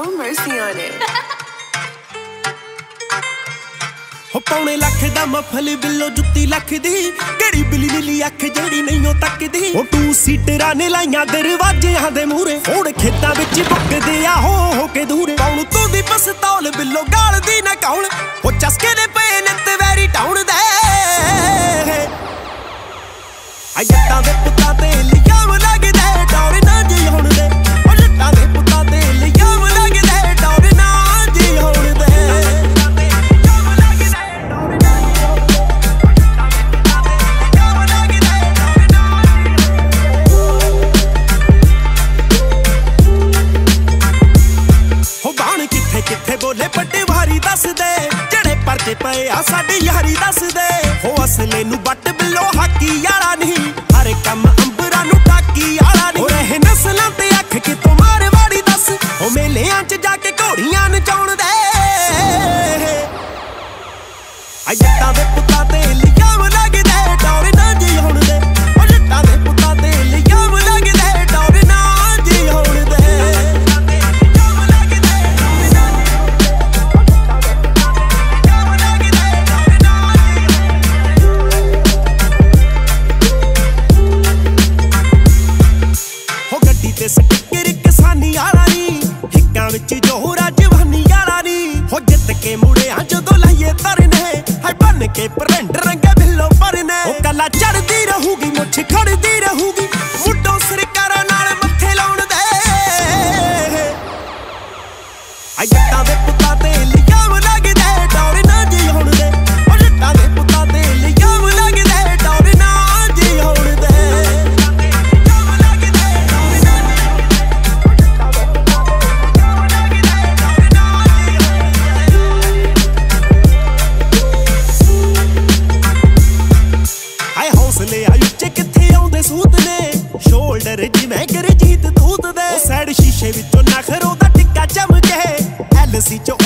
mercy on it. हो पौने लख दा मफल बिल्लो जुत्ती लख दी केड़ी बिली नीली अख जेड़ी नहीं तकदी ओ टू सीटरां ने लाइयां दरवाजियां दे मूरे होड़ खेतां विच बुकदे आ हो के दूरे कौन तू दी पस्तौल बिल्लो गाल दी ना कौन ओ चसके दे पे नित वैरी टाउन दे आ जट्टां दे पुत्तां ते लियाम लगदे टौर ना जी हुण दे ओ जट्टां दे पुत्तां ते लियाम लगदे टौर ना जी हुण दे किथे बोले पट्टे भारी दस दे जड़े परते पे आ साडी यारी दस दे हो असले नु बट बिल्लो हाकी याला नहीं हर कम अंबरा नु टाकी याला नहीं रहे नस्लां ते अख कि तू मारवाड़ी दस हो मेलियां च जाके घोड़ियां नचाउण दे आ जट्टां दे पुत्तां ते लियाम लगदे टौर ना जी हुण दे ओ जट्टां दे पुत्तां ते लियाम लगदे टौर ना जी हुण दे स्टिकर किसानी आला नी हिक्कां विच जोहरा जवानी आला नी हो जित के मुड़ियां जदों लाइए तरने है बन के परंड रंगे बिल्लो परने ओ कला चढ़दी रहूगी मुछ खड़दी रहूगी मुड्डों सरकारां नाल मत्थे लाउण दे आ जट्टां दे पुत्तां ते लियाम लगदे टौर ना जी हुण दे ओ जट्टां दे पुत्तां ते लियाम लगदे टौर ना जी हुण दे शोल्डर जिवें गरजीत दूत दे सैड शीशे विचों नखरों दा टिक्का चमके LC चो